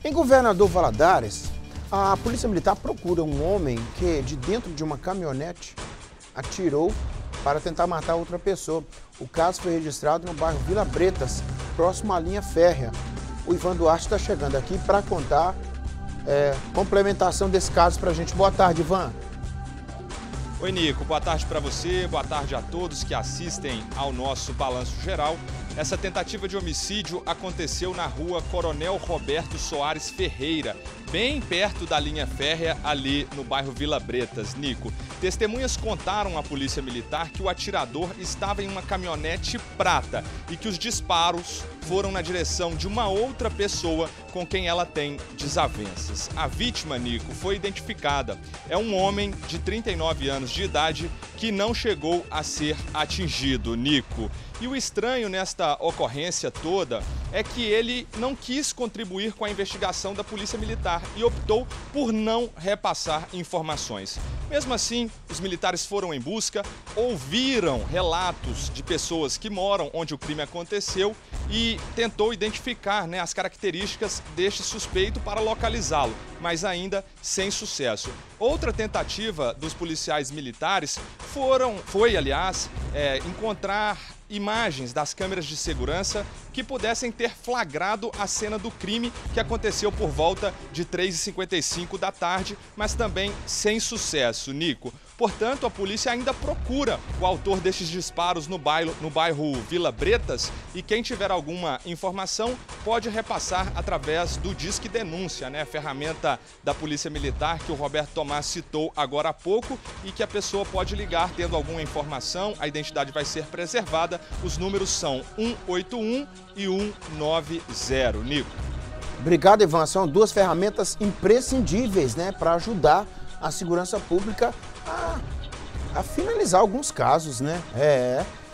Em Governador Valadares, a Polícia Militar procura um homem que, de dentro de uma caminhonete, atirou para tentar matar outra pessoa. O caso foi registrado no bairro Vila Bretas, próximo à linha férrea. O Ivan Duarte está chegando aqui para contar complementação desse caso para a gente. Boa tarde, Ivan. Oi, Nico. Boa tarde para você, boa tarde a todos que assistem ao nosso Balanço Geral. Essa tentativa de homicídio aconteceu na rua Coronel Roberto Soares Ferreira, bem perto da linha férrea, ali no bairro Vila Bretas, Nico. Testemunhas contaram à Polícia Militar que o atirador estava em uma caminhonete prata e que os disparos foram na direção de uma outra pessoa com quem ela tem desavenças. A vítima, Nico, foi identificada. É um homem de 39 anos de idade que não chegou a ser atingido, Nico. E o estranho nesta ocorrência toda é que ele não quis contribuir com a investigação da Polícia Militar e optou por não repassar informações. Mesmo assim, os militares foram em busca, ouviram relatos de pessoas que moram onde o crime aconteceu e tentou identificar, as características deste suspeito para localizá-lo, mas ainda sem sucesso. Outra tentativa dos policiais militares foi, encontrar imagens das câmeras de segurança que pudessem ter flagrado a cena do crime que aconteceu por volta de 3h55 da tarde, mas também sem sucesso, Nico. Portanto, a polícia ainda procura o autor destes disparos no bairro Vila Bretas e quem tiver alguma informação pode repassar através do Disque Denúncia, a ferramenta da Polícia Militar que o Roberto Tomás citou agora há pouco e que a pessoa pode ligar tendo alguma informação, a identidade vai ser preservada. Os números são 181 e 190, Nico. Obrigado, Ivan. São duas ferramentas imprescindíveis, para ajudar a segurança pública a finalizar alguns casos,